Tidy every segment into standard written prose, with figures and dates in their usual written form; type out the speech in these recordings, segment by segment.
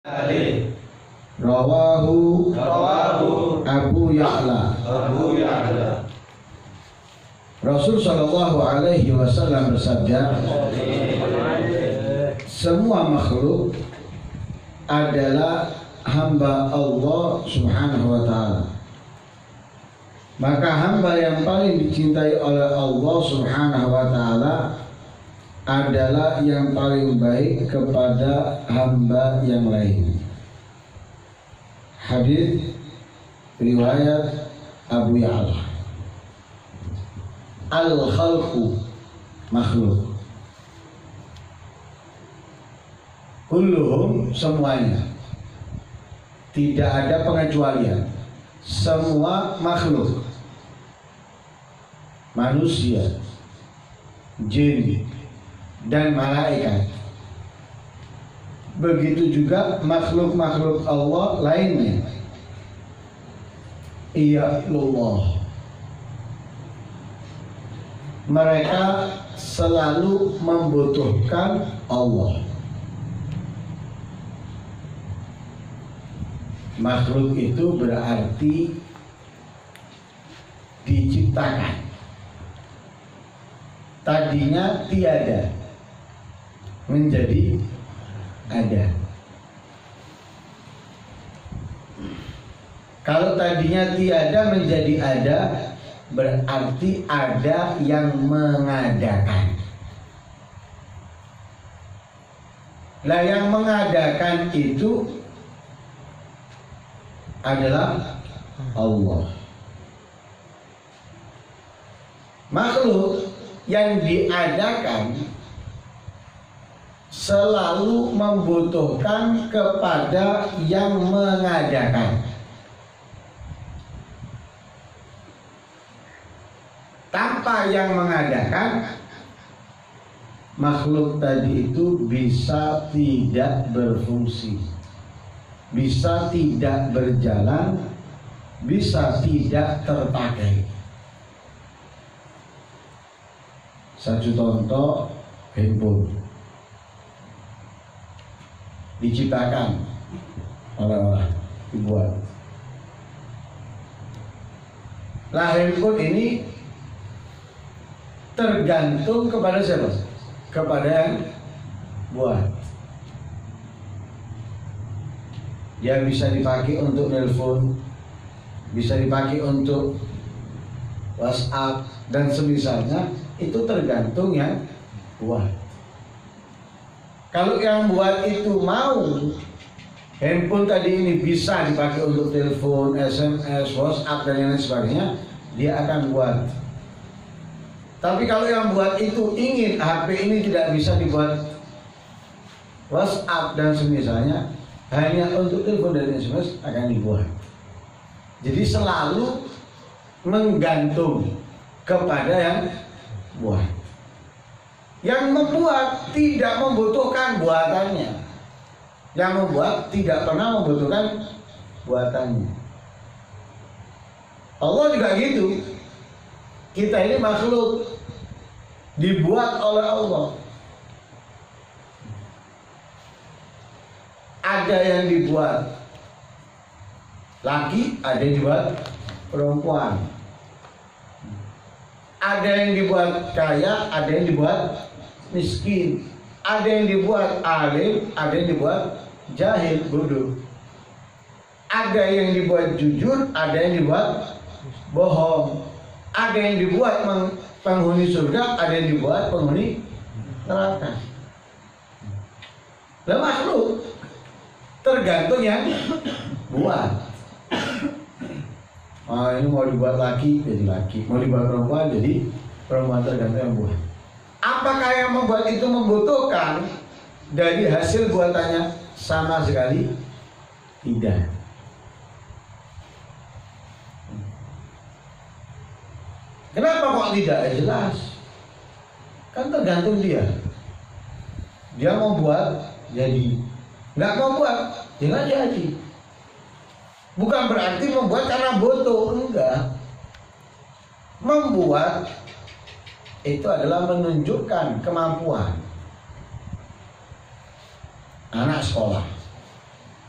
Ali Rawahu Abu Ya'la. Rasul Shallallahu Alaihi Wasallam bersabda, semua makhluk adalah hamba Allah Subhanahu Wa Taala. Maka hamba yang paling dicintai oleh Allah Subhanahu Wa Taala adalah yang paling baik kepada hamba yang lain. Hadis riwayat Abu Ya'la. Al-khalqu makhluk. Kulluhum semuanya. Tidak ada pengecualian. Semua makhluk. Manusia, jin, dan malaikat. Begitu juga makhluk-makhluk Allah lainnya. Iya Allah. Mereka selalu membutuhkan Allah. Makhluk itu berarti diciptakan. Tadinya tiada menjadi ada. Kalau tadinya tiada menjadi ada, berarti ada yang mengadakan. Lah yang mengadakan itu adalah Allah. Makhluk yang diadakan selalu membutuhkan kepada yang mengadakan. Tanpa yang mengadakan, makhluk tadi itu bisa tidak berfungsi, bisa tidak berjalan, bisa tidak terpakai. Satu contoh, handphone diciptakan oleh orang, dibuat. Lah handphone ini tergantung kepada siapa? Kepada yang buat. Dia bisa dipakai untuk nelpon, bisa dipakai untuk WhatsApp dan semisalnya. Itu tergantung yang buat. Kalau yang buat itu mau handphone tadi ini bisa dipakai untuk telepon, SMS, WhatsApp dan lain sebagainya, dia akan buat. Tapi kalau yang buat itu ingin HP ini tidak bisa dibuat WhatsApp dan semisalnya, hanya untuk telepon dan SMS akan dibuat. Jadi selalu menggantung kepada yang buat. Yang membuat tidak membutuhkan buatannya. Yang membuat tidak pernah membutuhkan buatannya. Allah juga gitu. Kita ini makhluk dibuat oleh Allah. Ada yang dibuat laki, ada yang dibuat perempuan. Ada yang dibuat kaya, ada yang dibuat miskin. Ada yang dibuat alim, ada yang dibuat jahil, bodoh. Ada yang dibuat jujur, ada yang dibuat bohong. Ada yang dibuat penghuni surga, ada yang dibuat penghuni neraka. Lah makhluk tergantung yang buat. Ini mau dibuat laki jadi laki, mau dibuat perempuan jadi perempuan, tergantung yang buat. Apakah yang membuat itu membutuhkan dari hasil buatannya? Sama sekali tidak. Kenapa kok tidak? Jelas. Kan tergantung dia. Dia mau buat jadi, nggak mau buat jangan jadi. Bukan berarti membuat karena butuh, enggak. Membuat itu adalah menunjukkan kemampuan. Anak sekolah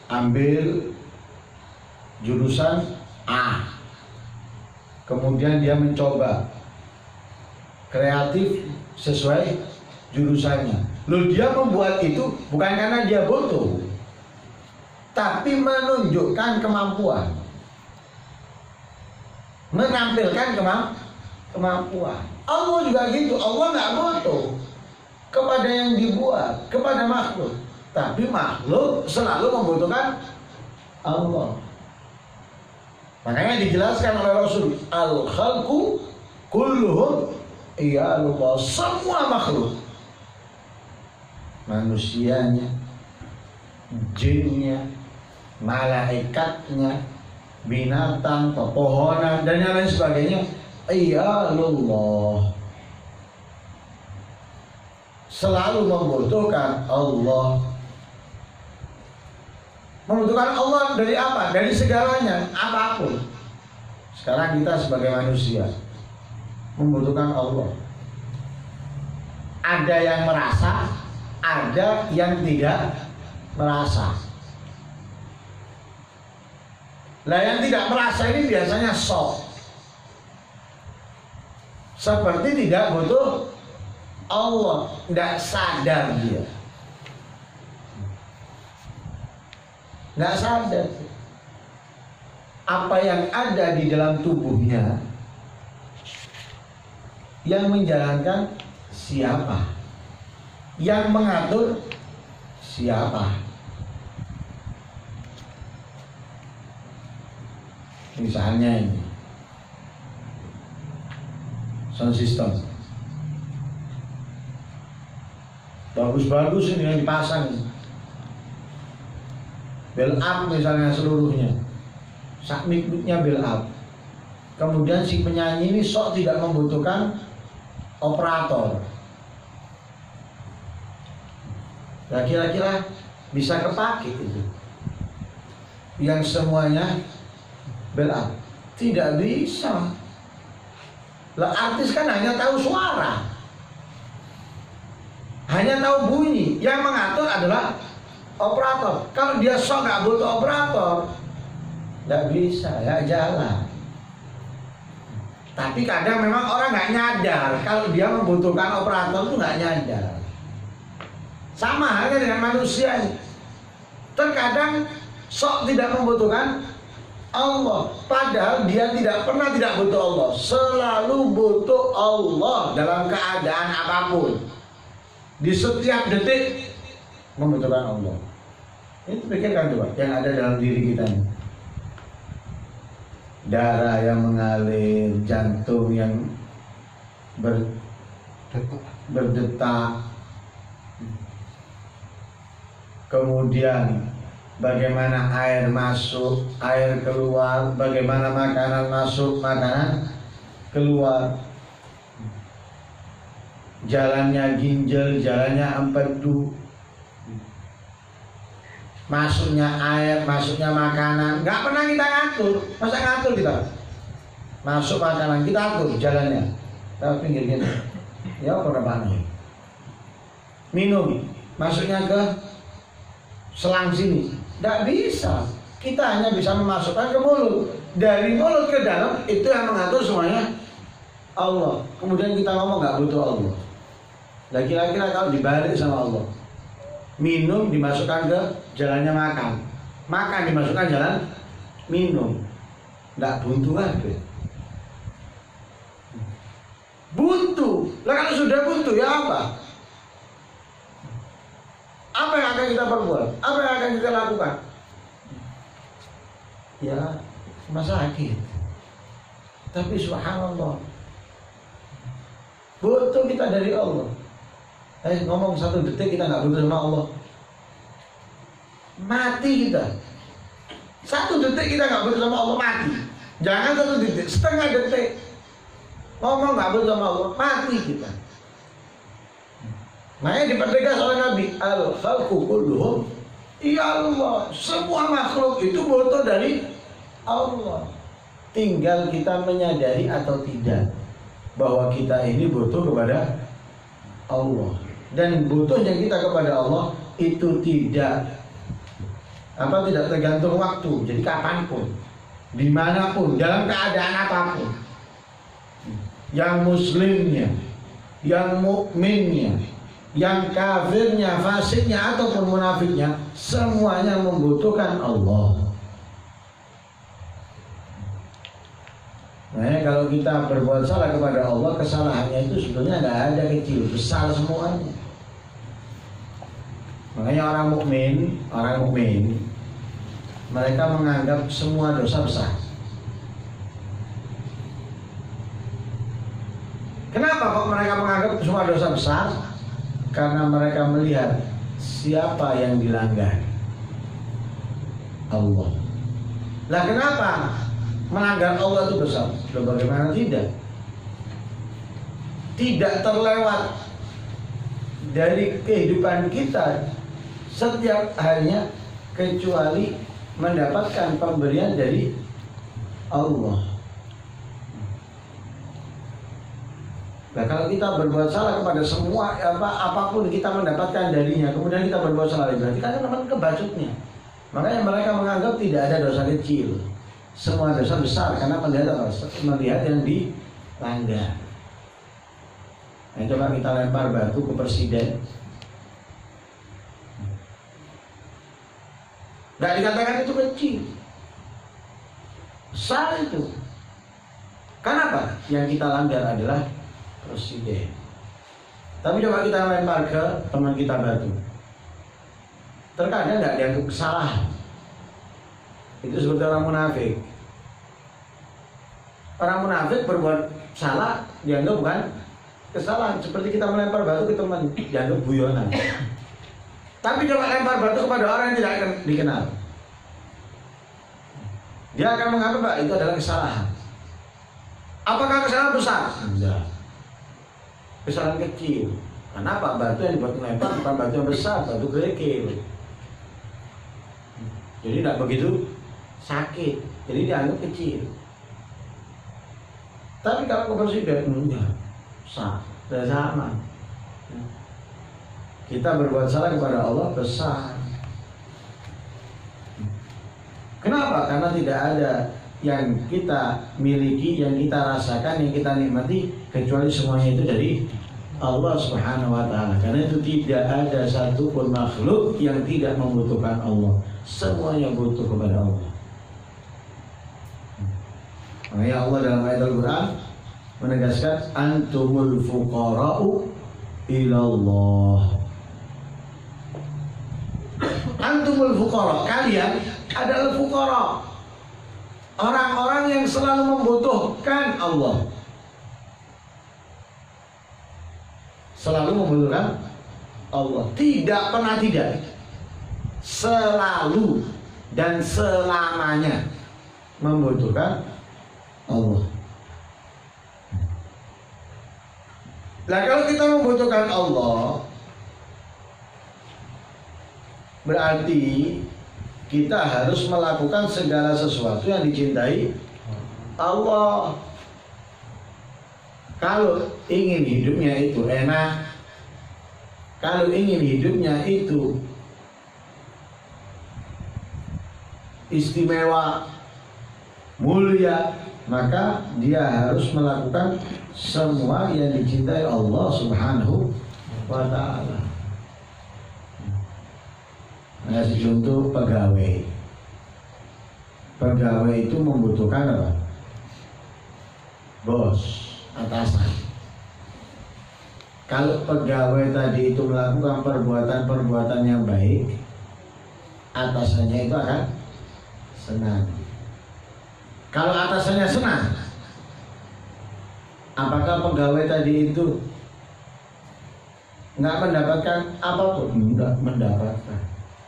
ambil jurusan A, kemudian dia mencoba kreatif sesuai jurusannya. Loh, dia membuat itu bukan karena dia butuh, tapi menunjukkan kemampuan, menampilkan kemampuan. Allah juga gitu. Allah nggak butuh kepada yang dibuat, kepada makhluk, tapi makhluk selalu membutuhkan Allah. Makanya dijelaskan oleh Rasul, al-khalqu kulluhum iyalullah, semua makhluk, manusianya, jinnya, malaikatnya, binatang, pepohonan, dan yang lain sebagainya, iyalullah, selalu membutuhkan Allah. Membutuhkan Allah dari apa? Dari segalanya, apapun. Sekarang kita sebagai manusia membutuhkan Allah. Ada yang merasa, ada yang tidak merasa. Nah, yang tidak merasa ini biasanya sok, seperti tidak butuh Allah, tidak sadar dia, tidak sadar apa yang ada di dalam tubuhnya, yang menjalankan siapa, yang mengatur siapa. Misalnya ini sound system bagus-bagus ini yang dipasang, bel up misalnya seluruhnya, sak mic-nya bel up. Kemudian si penyanyi ini sok tidak membutuhkan operator. Nah, kira-kira bisa kepake itu yang semuanya bel up? Tidak bisa. Lah, artis kan hanya tahu suara, hanya tahu bunyi. Yang mengatur adalah operator. Kalau dia sok nggak butuh operator, nggak bisa, nggak jalan. Tapi kadang memang orang nggak nyadar kalau dia membutuhkan operator, itu nggak nyadar. Sama halnya dengan manusia ini. Terkadang sok tidak membutuhkan Allah, padahal dia tidak pernah tidak butuh Allah, selalu butuh Allah dalam keadaan apapun. Di setiap detik membutuhkan Allah. Itu pikirkan coba yang ada dalam diri kita ini. Darah yang mengalir, jantung yang berdetak, kemudian bagaimana air masuk, air keluar, bagaimana makanan masuk, makanan keluar, jalannya ginjal, jalannya empedu, masuknya air, masuknya makanan. Nggak pernah kita ngatur. Masa ngatur kita? Masuk makanan kita atur jalannya, lewat pinggir kita. Ya berapa nih? Minum, masuknya ke selang sini. Nggak bisa. Kita hanya bisa memasukkan ke mulut. Dari mulut ke dalam itu yang mengatur semuanya Allah. Kemudian kita ngomong nggak butuh Allah. Nah, kira-kira kalau dibalik sama Allah, minum dimasukkan ke jalannya makan, makan dimasukkan jalan minum, nggak buntu lagi. Buntu. Lah kalau sudah buntu ya apa? Apa yang akan kita perbuat? Apa yang akan kita lakukan? Ya, rumah sakit. Tapi subhanallah, butuh kita dari Allah. Ngomong satu detik kita nggak butuh sama Allah, mati kita. Satu detik kita nggak butuh sama Allah, mati. Jangan satu detik, setengah detik ngomong nggak butuh sama Allah, mati kita. Makanya dipertegas oleh Nabi, al-khalqu kulluhum iyalullah, semua makhluk itu butuh dari Allah. Tinggal kita menyadari atau tidak bahwa kita ini butuh kepada Allah. Dan butuhnya kita kepada Allah itu tidak tidak tergantung waktu. Jadi kapanpun, dimanapun, dalam keadaan apapun, yang muslimnya, yang mukminnya, yang kafirnya, fasiknya ataupun munafiknya, semuanya membutuhkan Allah. Nah, kalau kita berbuat salah kepada Allah, kesalahannya itu sebetulnya nggak ada kecil, besar semuanya. Makanya orang mukmin, mereka menganggap semua dosa besar. Kenapa kok mereka menganggap semua dosa besar? Karena mereka melihat siapa yang dilanggar, Allah. Lah kenapa melanggar Allah itu besar? Loh, bagaimana tidak? Tidak terlewat dari kehidupan kita setiap harinya kecuali mendapatkan pemberian dari Allah. Nah, kalau kita berbuat salah kepada semua apapun kita mendapatkan darinya, kemudian kita berbuat salah, berarti kan teman kebacutnya. Makanya mereka menganggap tidak ada dosa kecil, semua dosa besar karena melihat yang dilanggar. Nah, coba kita lempar batu ke presiden, nggak dikatakan itu kecil, besar itu. Kenapa? Yang kita langgar adalah presiden. Tapi coba kita lempar ke teman kita batu, terkadang nggak dianggap kesalahan. Itu seperti orang munafik. Orang munafik berbuat salah dianggap bukan kesalahan. Seperti kita melempar batu ke teman, dianggap guyonan. Tapi coba lempar batu kepada orang yang tidak akan dikenal, dia akan menganggap Pak, itu adalah kesalahan. Apakah kesalahan besar? Tidak. Kesalahan kecil. Kenapa? Batu yang dibuat melempar bukan batu yang besar, batu kerikil. Jadi tidak begitu sakit, jadi dianggap kecil. Tapi kalau ke presiden, enggak, sama. Kita berbuat salah kepada Allah besar. Kenapa? Karena tidak ada yang kita miliki, yang kita rasakan, yang kita nikmati kecuali semuanya itu dari Allah Subhanahu wa ta'ala. Karena itu tidak ada satupun makhluk yang tidak membutuhkan Allah. Semuanya butuh kepada Allah. Makanya Allah dalam ayat Al-Quran menegaskan antumul fuqara'u ilallah. Antumul fuqara, kalian adalah fuqara, orang-orang yang selalu membutuhkan Allah. Selalu membutuhkan Allah, tidak pernah tidak, selalu dan selamanya membutuhkan Allah. Nah, kalau kita membutuhkan Allah, berarti kita harus melakukan segala sesuatu yang dicintai Allah. Kalau ingin hidupnya itu enak, kalau ingin hidupnya itu istimewa, mulia, maka dia harus melakukan semua yang dicintai Allah Subhanahu wa ta'ala. Ngasih contoh pegawai. Pegawai itu membutuhkan apa? Bos, atasan. Kalau pegawai tadi itu melakukan perbuatan-perbuatan yang baik, atasannya itu akan senang. Kalau atasannya senang, apakah pegawai tadi itu nggak mendapatkan apapun? Tidak mendapatkan.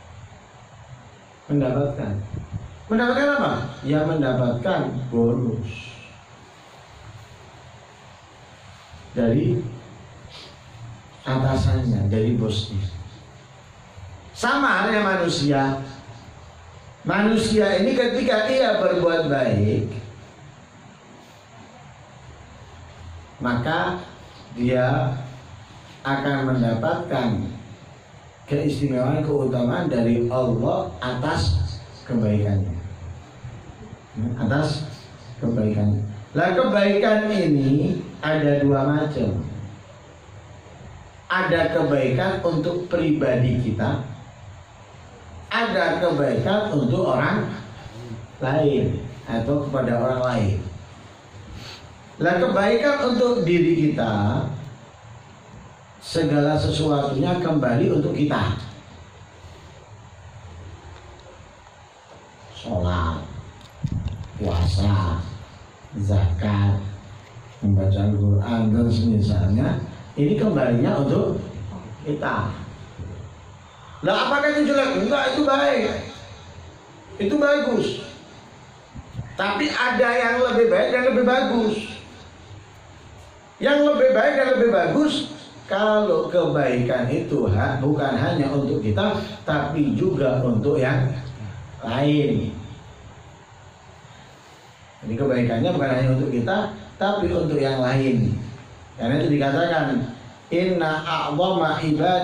Mendapatkan apa? Ya mendapatkan bonus dari atasannya, dari bosnya. Sama halnya manusia. Manusia ini ketika ia berbuat baik, maka dia akan mendapatkan keistimewaan, keutamaan dari Allah atas kebaikannya. Atas kebaikannya. Lah kebaikan ini ada dua macam. Ada kebaikan untuk pribadi kita, ada kebaikan untuk orang lain atau kepada orang lain. Lah kebaikan untuk diri kita, segala sesuatunya kembali untuk kita. Sholat, puasa, zakat, membaca Al-Quran dan semisalnya, ini kembalinya untuk kita. Lah apakah itu jelek? Enggak, itu baik. Itu bagus. Tapi ada yang lebih baik dan lebih bagus. Yang lebih baik dan lebih bagus kalau kebaikan itu bukan hanya untuk kita, tapi juga untuk yang lain. Jadi kebaikannya bukan hanya untuk kita, tapi untuk yang lain. Karena itu dikatakan inna a'zama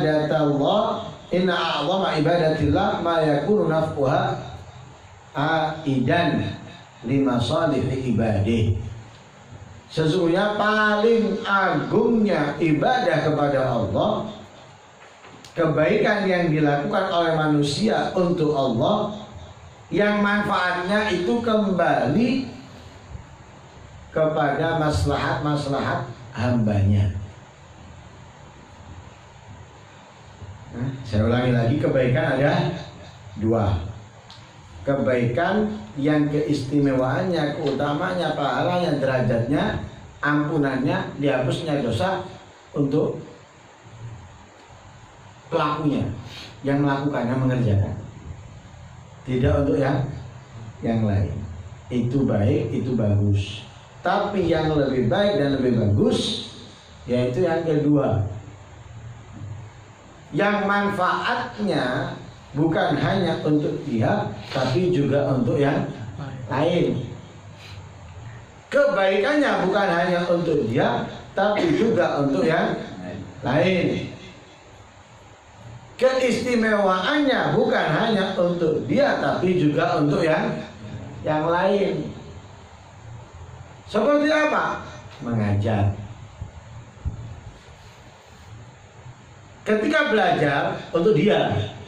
ibadatillah ma yakunu naf'uha aidan lima salihi ibadih. Sesungguhnya paling agungnya ibadah kepada Allah, kebaikan yang dilakukan oleh manusia untuk Allah, yang manfaatnya itu kembali kepada maslahat-maslahat hambanya. Saya ulangi lagi, kebaikan ada dua. Kebaikan yang keistimewaannya, keutamaannya, pahalanya, derajatnya, ampunannya, dihapusnya dosa untuk pelakunya, yang melakukannya, mengerjakan. Tidak untuk yang lain. Itu baik, itu bagus. Tapi yang lebih baik dan lebih bagus yaitu yang kedua, yang manfaatnya bukan hanya untuk dia, tapi juga untuk yang lain. Kebaikannya bukan hanya untuk dia, tapi juga untuk yang lain. Keistimewaannya bukan hanya untuk dia, tapi juga untuk yang lain. Seperti apa? Mengajar. Ketika belajar untuk dia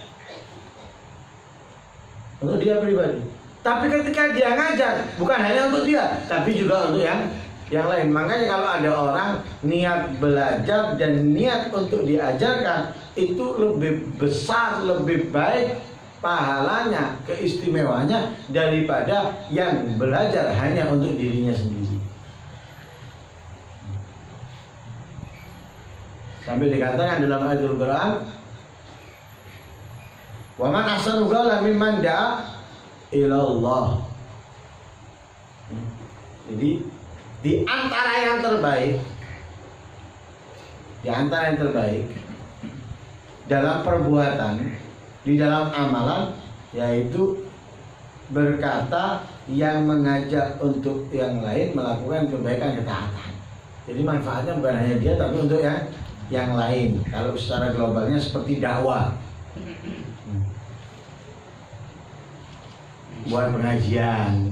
pribadi. Tapi ketika dia ngajar, bukan hanya untuk dia, tapi juga untuk yang lain. Makanya kalau ada orang niat belajar dan niat untuk diajarkan, itu lebih besar, lebih baik pahalanya, keistimewaannya daripada yang belajar hanya untuk dirinya sendiri. Sambil dikatakan dalam ayat Al-Quran, wa man ahsanu qawlan mimman da'a ila Allah. Jadi di antara yang terbaik dalam perbuatan, di dalam amalan, yaitu berkata yang mengajak untuk yang lain melakukan kebaikan, ketaatan. Jadi manfaatnya bukan hanya dia, tapi untuk yang lain. Kalau secara globalnya seperti dakwah, buat pengajian,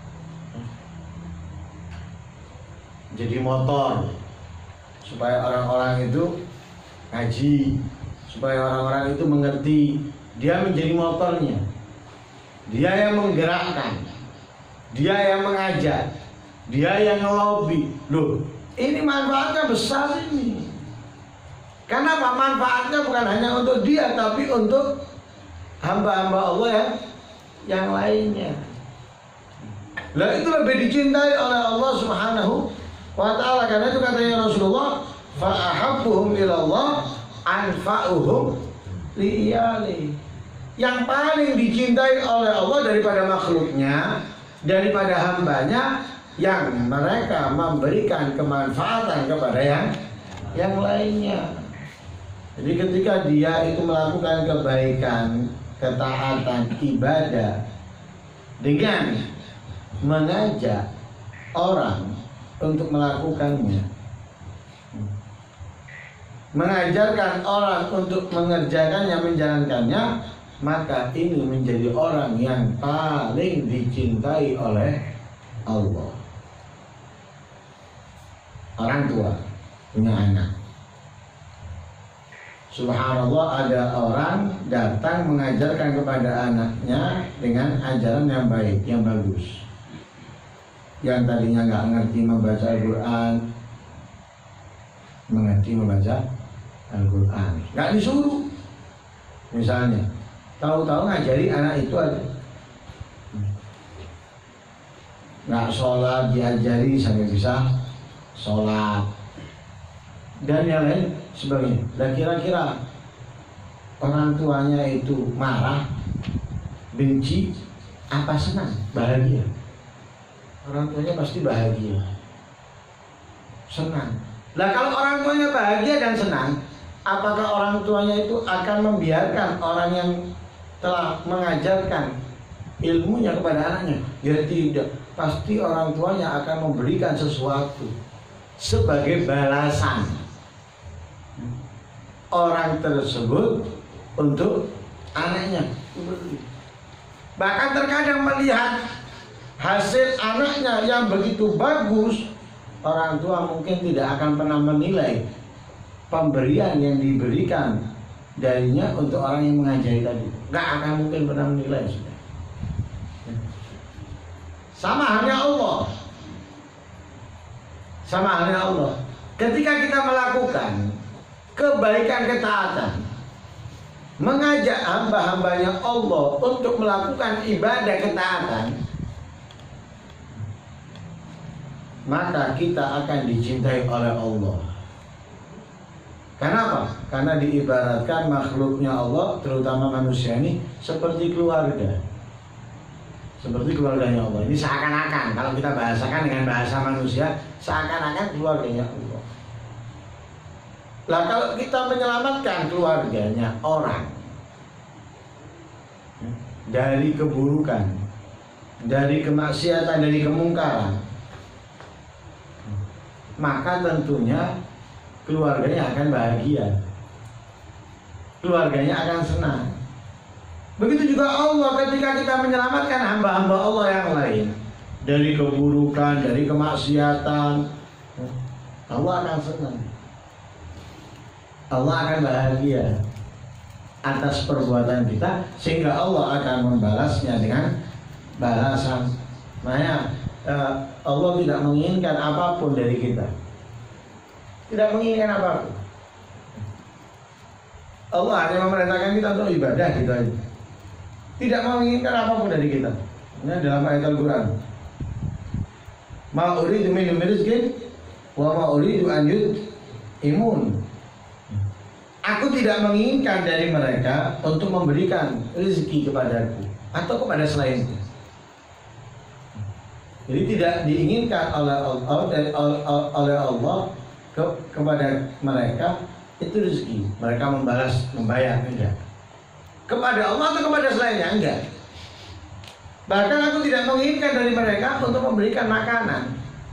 jadi motor supaya orang-orang itu ngaji, supaya orang-orang itu mengerti. Dia menjadi motornya, dia yang menggerakkan, dia yang mengajak, dia yang ngelobi. Loh, ini manfaatnya besar ini. Kenapa? Manfaatnya bukan hanya untuk dia, tapi untuk hamba-hamba Allah yang lainnya. Lah itu lebih dicintai oleh Allah Subhanahu wa ta'ala. Karena itu katanya Rasulullah, fa'ahabbuhum ilallah anfa'uhum li'iyali. Yang paling dicintai oleh Allah daripada makhluknya, daripada hambanya, yang mereka memberikan kemanfaatan kepada yang lainnya. Jadi ketika dia itu melakukan kebaikan, ketaatan, ibadah dengan mengajak orang untuk melakukannya, mengajarkan orang untuk mengerjakannya, menjalankannya, maka ini menjadi orang yang paling dicintai oleh Allah. Orang tua punya anak, subhanallah, ada orang datang mengajarkan kepada anaknya dengan ajaran yang baik, yang bagus. Yang tadinya nggak ngerti membaca Al-Quran, mengerti membaca Al-Quran, nggak disuruh. Misalnya, tahu-tahu ngajari anak itu aja, nggak sholat diajari sampai bisa sholat dan yang lain sebagainya. Dan kira-kira orang tuanya itu marah, benci, apa senang, bahagia? Orang tuanya pasti bahagia, senang. Lah kalau orang tuanya bahagia dan senang, apakah orang tuanya itu akan membiarkan orang yang telah mengajarkan ilmunya kepada anaknya? Ya tidak. Pasti orang tuanya akan memberikan sesuatu sebagai balasan orang tersebut untuk anaknya. Bahkan terkadang melihat hasil anaknya yang begitu bagus, orang tua mungkin tidak akan pernah menilai pemberian yang diberikan darinya untuk orang yang mengajari tadi. Nggak akan mungkin pernah menilai. Sama halnya Allah. Sama halnya Allah. Ketika kita melakukan kebaikan, ketaatan, mengajak hamba-hambanya Allah untuk melakukan ibadah ketaatan, maka kita akan dicintai oleh Allah. Kenapa? Karena diibaratkan makhluknya Allah, terutama manusia ini, seperti keluarga. Seperti keluarganya Allah. Ini seakan-akan, kalau kita bahasakan dengan bahasa manusia, seakan-akan keluarganya Allah. Lah kalau kita menyelamatkan keluarganya orang dari keburukan, dari kemaksiatan, dari kemungkaran, maka tentunya keluarganya akan bahagia, keluarganya akan senang. Begitu juga Allah, ketika kita menyelamatkan hamba-hamba Allah yang lain dari keburukan, dari kemaksiatan, Allah akan senang, Allah akan bahagia atas perbuatan kita, sehingga Allah akan membalasnya dengan balasan. Makanya Allah tidak menginginkan apapun dari kita, tidak menginginkan apapun. Allah hanya memerintahkan kita untuk ibadah gitu aja, tidak menginginkan apapun dari kita. Ini dalam ayat Al-Quran, ma uridu minhum min rizqin wa ma uridu an yut'imun. Aku tidak menginginkan dari mereka untuk memberikan rezeki kepadaku atau kepada selainku. Jadi tidak diinginkan oleh Allah kepada mereka itu rezeki, mereka membayar, enggak. Kepada Allah atau kepada selainnya, enggak. Bahkan aku tidak menginginkan dari mereka untuk memberikan makanan.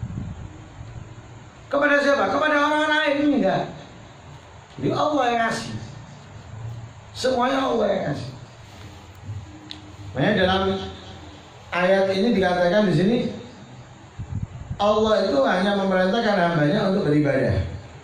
Kepada siapa? Kepada orang lain, enggak. Jadi Allah yang ngasih. Semuanya Allah yang ngasih. Makanya dalam ayat ini dikatakan di sini, Allah itu hanya memerintahkan hambanya untuk beribadah.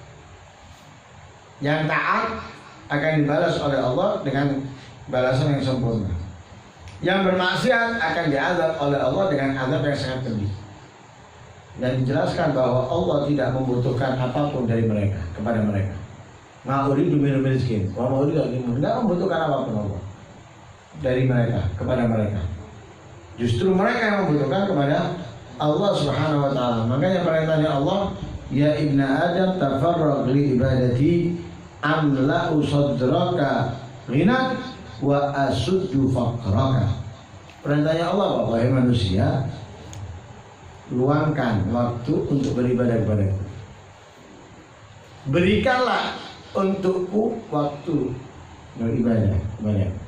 Yang taat akan dibalas oleh Allah dengan balasan yang sempurna. Yang bermaksiat akan diazab oleh Allah dengan azab yang sangat pedih. Dan dijelaskan bahwa Allah tidak membutuhkan apapun dari mereka, kepada mereka. Ma'uridu minhum min rizqin wa ma'uridu an yut'imun. Tidak membutuhkan apapun Allah dari mereka, kepada mereka. Justru mereka yang membutuhkan kepada Allah Subhanahu wa ta'ala. Makanya perintahnya Allah, ya ibna Adam tafarrag li ibadati amla'u sadraka ghinan wa asuddu faqraka. Perintahnya Allah, wahai manusia, luangkan waktu untuk beribadah kepadaku. Berikanlah untukku waktu beribadah kepadaku.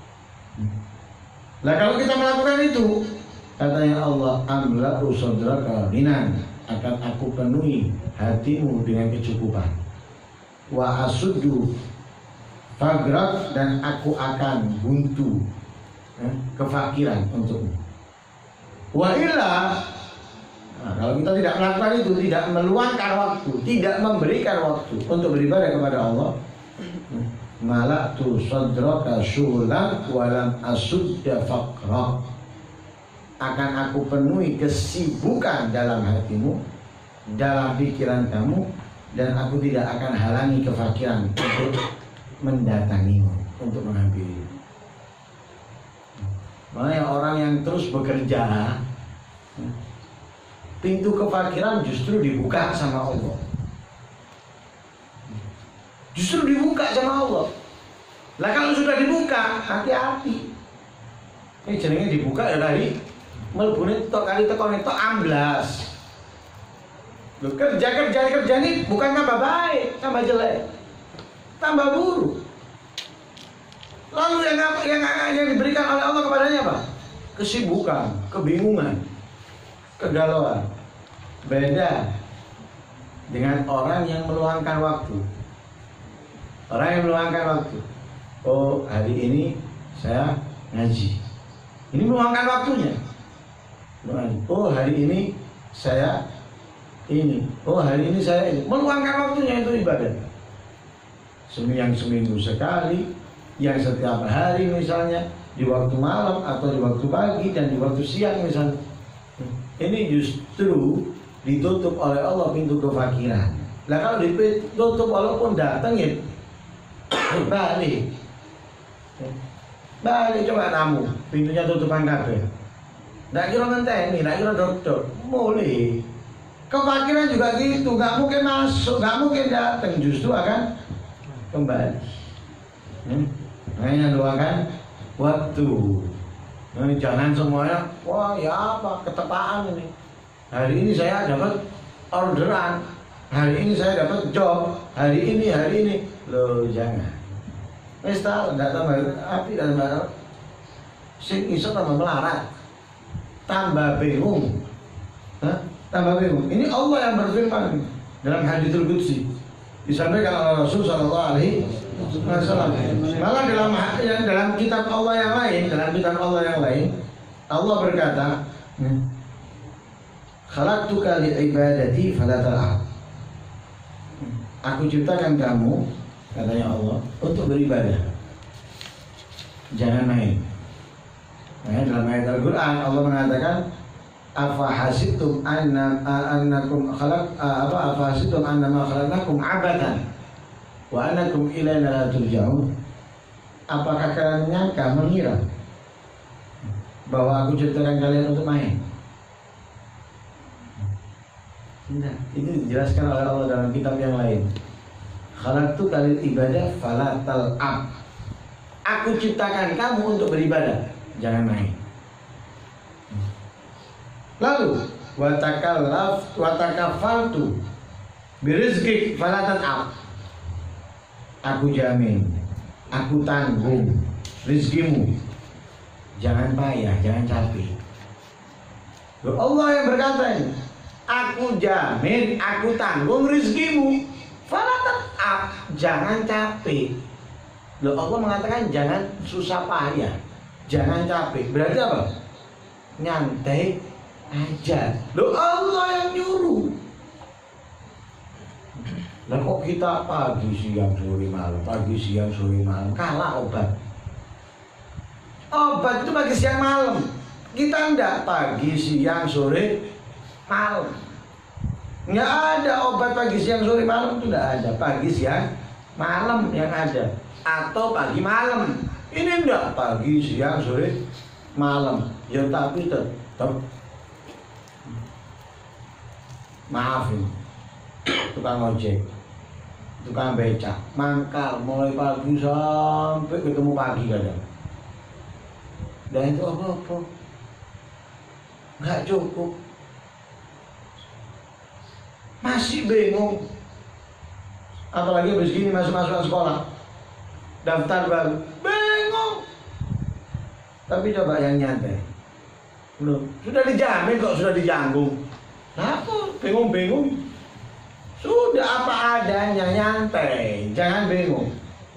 Nah kalau kita melakukan itu, katanya Allah, amla'u sadraka ghinan, akan aku penuhi hatimu dengan kecukupan. wa asuddu fagrak, dan aku akan buntu kefakiran untukmu. Wa illa, nah, kalau kita tidak melakukan itu, tidak meluangkan waktu, tidak memberikan waktu untuk beribadah kepada Allah, malaktu sadraka syughlan walam asudda faqra, akan aku penuhi kesibukan dalam hatimu, dalam pikiran kamu, dan aku tidak akan halangi kefakiran untuk mendatangimu, untuk menghampiri. Makanya orang yang terus bekerja, pintu kefakiran justru dibuka sama Allah. Justru dibuka sama Allah. Lah kalau sudah dibuka, hati-hati. Ini jenenge dibuka ya dari melbune tok kali tekone tok amblas. Loh, kerja ini bukan tambah baik, tambah jelek, tambah buruk. Lalu yang diberikan oleh Allah kepadanya apa? Kesibukan, kebingungan, kegalauan. Beda dengan orang yang meluangkan waktu. Orang yang meluangkan waktu. Oh, hari ini saya ngaji. Ini meluangkan waktunya. Oh, hari ini saya ini. Oh, hari ini saya ini. Meluangkan waktunya itu ibadah. Yang seminggu sekali, yang setiap hari misalnya, di waktu malam atau di waktu pagi dan di waktu siang misalnya. Ini justru ditutup oleh Allah pintu kefakiran. Nah kalau ditutup walaupun datang ya balik. Balik coba tamu, pintunya tutupan kabeh. Nggak kira ngenteni, nggak kira dokter, mulai. Kefakiran juga gitu, nggak mungkin masuk, nggak mungkin datang, justru akan kembali. Makanya doakan waktu. Jangan semuanya, wah ya apa, ketepaan ini. Hari ini saya dapat orderan, hari ini saya dapat job, hari ini. Loh jangan. Wis ta, ndak tambah api dan tambah sing iso tambah melarat. Tambah bingung. Tambah bingung. Ini Allah yang berfirman dalam hadits qudsi. Disampaikan oleh Rasul sallallahu alaihi wasallam. Malah dalam kitab Allah yang lain, Allah berkata, "Khalaqtuka li'ibadati fala tal'ab." Aku ciptakan kamu, katanya Allah, untuk beribadah. Jangan main. Nah, dalam ayat Al-Quran Allah mengatakan, afahasibtum annakum afahasibtum annama khalaqnakum abatan wa annakum ilaina la turja'un. Apakah kalian mengira bahwa aku ciptakan kalian untuk main? Tidak, itu dijelaskan oleh Allah dalam kitab yang lain. Khalaqtu kalil ibadah fala tal'ab. Aku ciptakan kamu untuk beribadah, jangan main. Lalu watakafaltu birizqik fala tal'ab. Aku jamin, aku tanggung rizkimu, jangan payah, jangan capek. Allah yang berkata ini, aku jamin, aku tanggung rizkimu, fala tal'ab, jangan capek. Loh, Allah mengatakan jangan susah payah, jangan capek. Berarti apa? Nyantai aja. Loh, Allah yang nyuruh. Lah kok kita pagi siang sore malam, kalah obat. Obat itu pagi siang malam. Kita enggak pagi siang sore malam. Enggak ada obat pagi siang sore malam, itu enggak ada. Pagi siang malam yang ada, atau pagi malam. Ini enggak pagi siang sore malam. Ya tapi tetap maafin tukang ojek, tukang becak, mangkal mulai pagi sampai ketemu pagi kadang. Dan itu apa-apa nggak cukup, masih bingung. Apalagi habis gini masuk sekolah, daftar baru, bingung. Tapi coba yang nyantai, belum, sudah dijamin kok, sudah dijanggung. Apa? Bingung-bingung. Sudah apa adanya, nyantai, jangan bingung.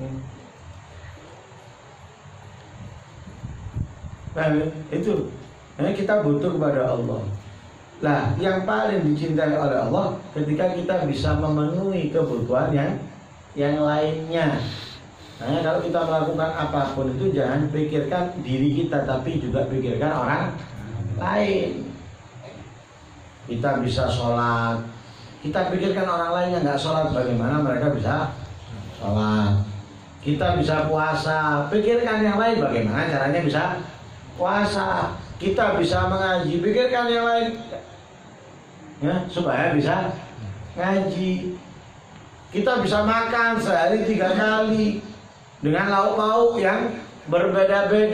Nah, itu. Nah, kita butuh kepada Allah. Nah, yang paling dicintai oleh Allah ketika kita bisa memenuhi kebutuhan yang lainnya. Nah, kalau kita melakukan apapun itu jangan pikirkan diri kita, tapi juga pikirkan orang lain. Kita bisa sholat, kita pikirkan orang lain yang nggak sholat, bagaimana mereka bisa sholat. Kita bisa puasa, pikirkan yang lain bagaimana caranya bisa puasa. Kita bisa mengaji, pikirkan yang lain ya, supaya bisa ngaji. Kita bisa makan sehari 3 kali dengan lauk-lauk yang berbeda-beda.